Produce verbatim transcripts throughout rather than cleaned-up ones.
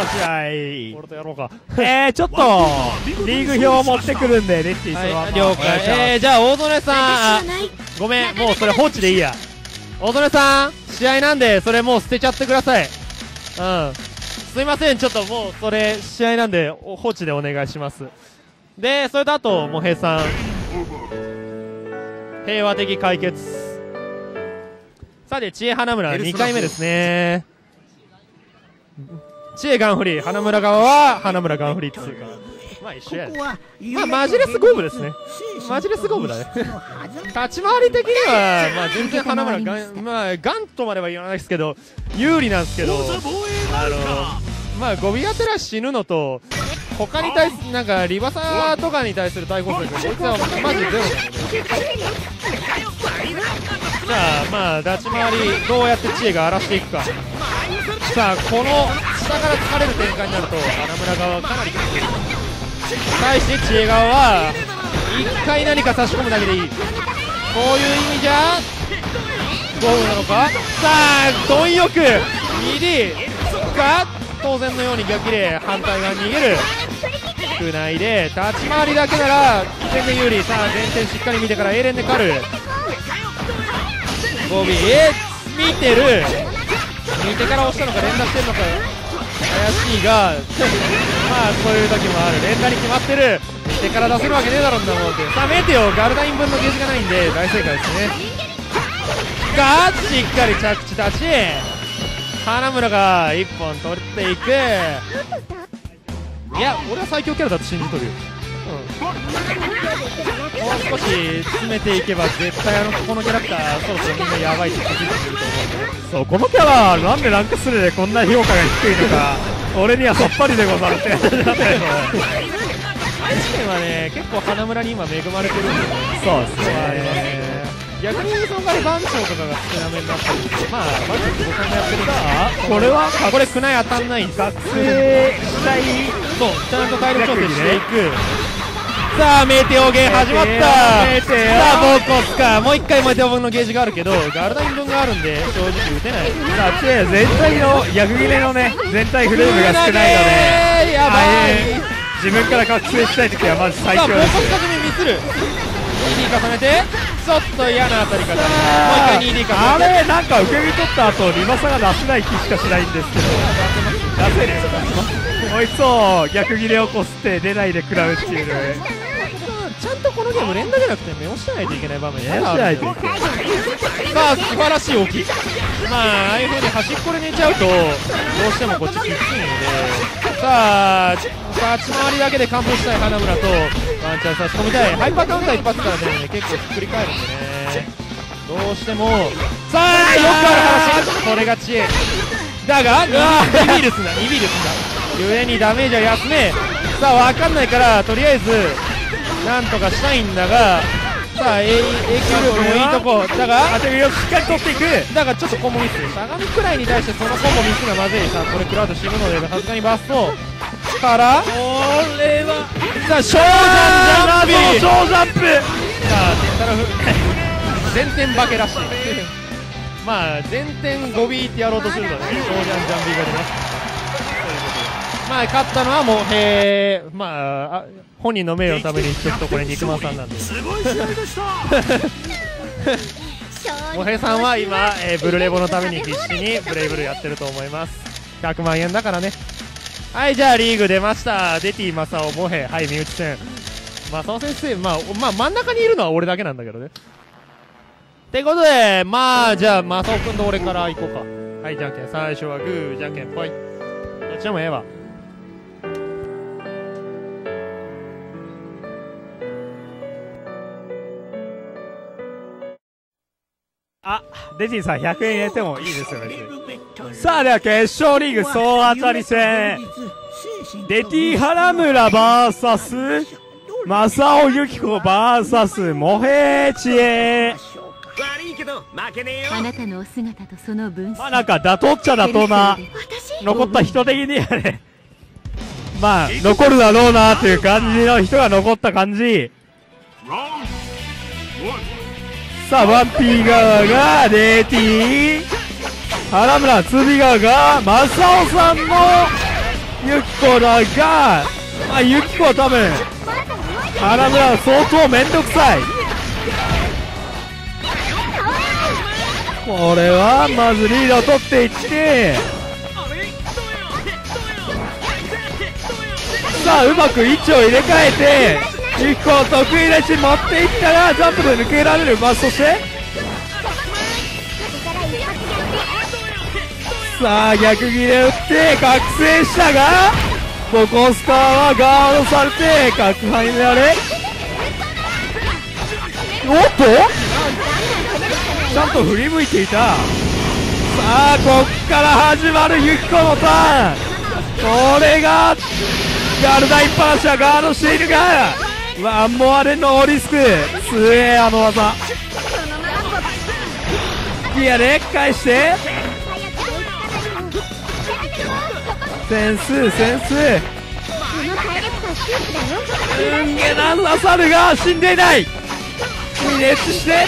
試合。 俺とやろうか。 えー、ちょっとリーグ表を持ってくるんでレッティそのまま、 はい、了解。えー、じゃあ大曽根さん、ごめん、もうそれ放置でいいや。大曽根さん、試合なんでそれもう捨てちゃってください。うん、すいません、ちょっともうそれ試合なんで放置でお願いします。でそれとあともへいさん、平和的解決。さて知恵花村にかいめですね。知恵ガンフリー、花村側は花村ガンフリーっつうか、まあ一緒やね。まあマジレスゴーブですね。マジレスゴーブだね。立ち回り的にはまあ全然花村ガン、まあガンとまでは言わないですけど有利なんですけど、あのまあゴビアテラ死ぬのと他に対するなんかリバサーとかに対する対抗策、こいつはマジゼロなので。じゃあまあ立ち回りどうやって知恵が荒らしていくか。さあこの下から疲れる展開になると花村側はかなりきつい。対して知恵側は一回何か差し込むだけでいい。こういう意味じゃゴールなのか。さあ貪欲にディーか、当然のように逆切れ反対側に逃げる。少ないで立ち回りだけなら全然有利。さあ前転しっかり見てからエレンで狩る。ゴビ見てる、見てから押したのか連打してるのか怪しいがまあそういう時もある。連打に決まってる。見てから出せるわけねえだろんなもんって。さあメテオガルダイン分のゲージがないんで大正解ですね。がしっかり着地立ち、花村がいっぽん取っていく。いや俺は最強キャラだと信じとるよ。うん、もう少し詰めていけば絶対あのこのキャラクターそろそろみんなやばいって気づいてくると思うんで。 そうこのキャラなんでランクスレでこんな評価が低いのか俺にはさっぱりでござるって感じだったけど愛知県はね結構花村に今恵まれてるんで、ね、 そうですね。 逆にその代わり番長とかが少なめになってるんで、まあ番長久保さんがやってるからこれはこれ宮内当たんないんです。 学生時代そうちゃんと体力調整していく。さあメテオゲー始まった。 メテオさあボーコスか。もういっかいメテオ分のゲージがあるけどガルダイン分があるんで正直打てない。 さあ全体の逆切れのね全体フレームが少ないのでやばい。 自分から覚醒したい時はまず最強です。 さあボーコスかじめミスる にディー 重ねてちょっと嫌な当たり方。もう一回 にディー 重あねてれなんか受け身取った後リマサが出せない気しかしないんですけど出せるこいつを逆切れをこすって出ないで食らうっていうね。 ちゃんとこのゲーム連打じゃなくて目をしてないといけない場面目をしてないといけない。 さあ素晴らしい置き。まあああいう風に端っこで寝ちゃうとどうしてもこっちきついので、さあ立ち回りだけで完封したい花村とワンチャン差し込みたい。ハイパーカウンター一発からでもね結構ひっくり返るんでねどうしても。さあよくある話これが知恵だがにビルスだにビルスだゆえにダメージは安め。さあ分かんないからとりあえずなんとかしたいんだが、さあ 永久力もいいとこだが当て身をしっかり取っていく。 だがちょっとコンボミス。しゃがみくらいに対してそのコンボミスがまずい。さあこれ食らうと死ぬのでさすがにバストからこれはさあショージャンジャンプショージャンプ。 さあテンタラフ前転化けらしいまあ前転ゴビーってやろうとするとねショージャンジャンビーが出ます。まあ勝ったのはもうへーまああ本人の名誉のためにちょっとこれ肉まんさんなんでもへさんは今、えー、ブルレボのために必死にブレイブルやってると思います。ひゃくまんえんだからね。はいじゃあリーグ出ました。デティマサオモヘはい身内戦。マサオ先生、まあ、まあ真ん中にいるのは俺だけなんだけどね。ってことでまあじゃあマサオ君と俺から行こうか。はいじゃんけん最初はグーじゃんけんぽい。どっちでもええわ。 あ、デジンさんひゃくえん入れてもいいですよね。さあでは決勝リーグ総当たり戦デティ花村 ブイエス 正尾由紀子 ブイエス モヘチエ。 あなたのお姿とその分析、 まあなんか妥当っちゃ妥当な残った人的にはねまあ残るだろうなという感じの人が残った感じ。さあ ワンピー 側がデティ花村 ツービー 側がマサオさんのユキコだが、まあ、ユキコは多分花村は相当めんどくさい。これはまずリードを取っていって、さあうまく位置を入れ替えてユキコを得意な位置に持っていったらジャンプで抜けられる。まあそしてさあ逆切れ打って覚醒したが、ボコスターはガードされて角範囲でれ、おっとちゃんと振り向いていた。さあこっから始まるユキコのターン。これがガルダインパンチはガードしているが、ワンモアでノーリスク。強えあの技。ギアで返してセンスセンスうんげなささるが死んでいない。フィニッシュして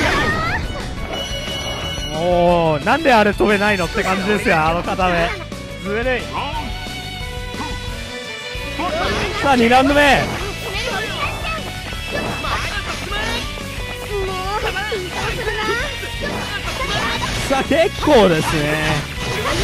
おー、なんであれ飛べないのって感じですよ、あの片目ずるい。さあにラウンド目、さあ結構ですね。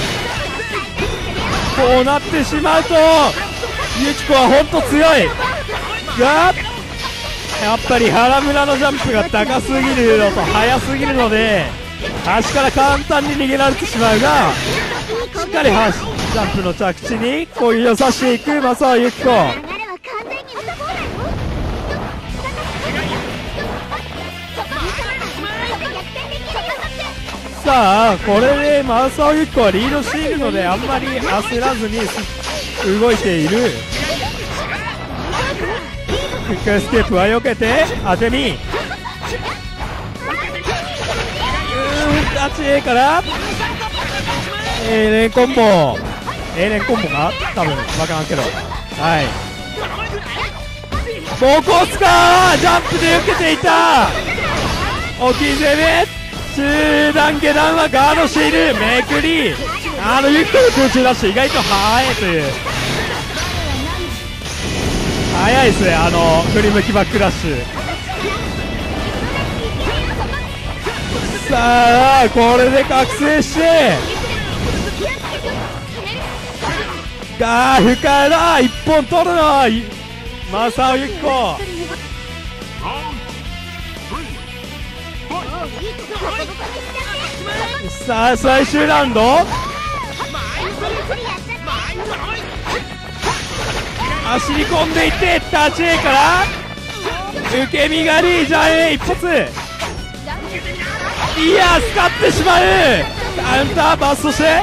こうなってしまうとユキコは本当強いが、やっぱり原村のジャンプが高すぎるのと速すぎるので足から簡単に逃げられてしまうが、しっかり端ジャンプの着地に攻撃をさしていく正雄ユキコ。さあこれで正雄ユキコはリードしているのであんまり焦らずに動いている。クイックエスケープは避けて当てに、うーん立ち A からA 連コンボ A 連コンボが多分分からんけど、はいボコスカージャンプで受けていた。置き攻め中段下段はガードしている。めくりあのユキコの空中ダッシュ意外と速いという、速いですねあの振り向きバックダッシュ。さあこれで覚醒してガーフからいっぽん取るのは正雄ユキコ。さあ最終ラウンド、走り込んでいって立ち A から受け身狩りじゃえ一発、いや使ってしまう。カウンターバーストして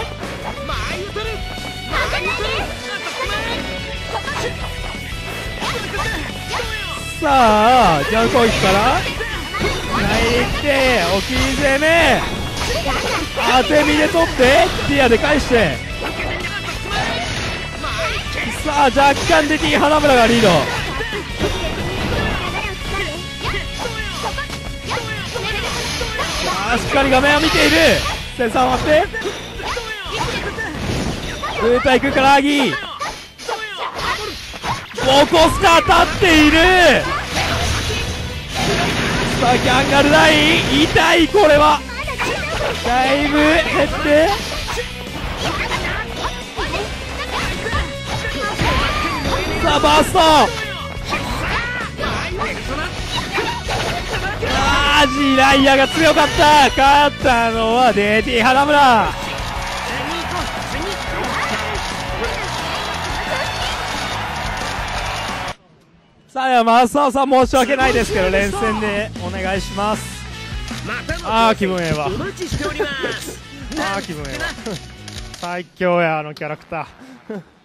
さあジャン攻撃から投げに行って置き攻め当て身で取ってティアで返して、さあ若干で T 花村がリード。さあしっかり画面を見ている。センサーを待ってウータイクからアギーボコスカー立っている。さあギャンガルライン痛い。これはだいぶ減ってさあバースト、あージライアが強かった。勝ったのはデーティ花村。さあ正雄さん申し訳ないですけど連戦でお願いします。あー気分ええわあー気分ええわ最強やあのキャラクター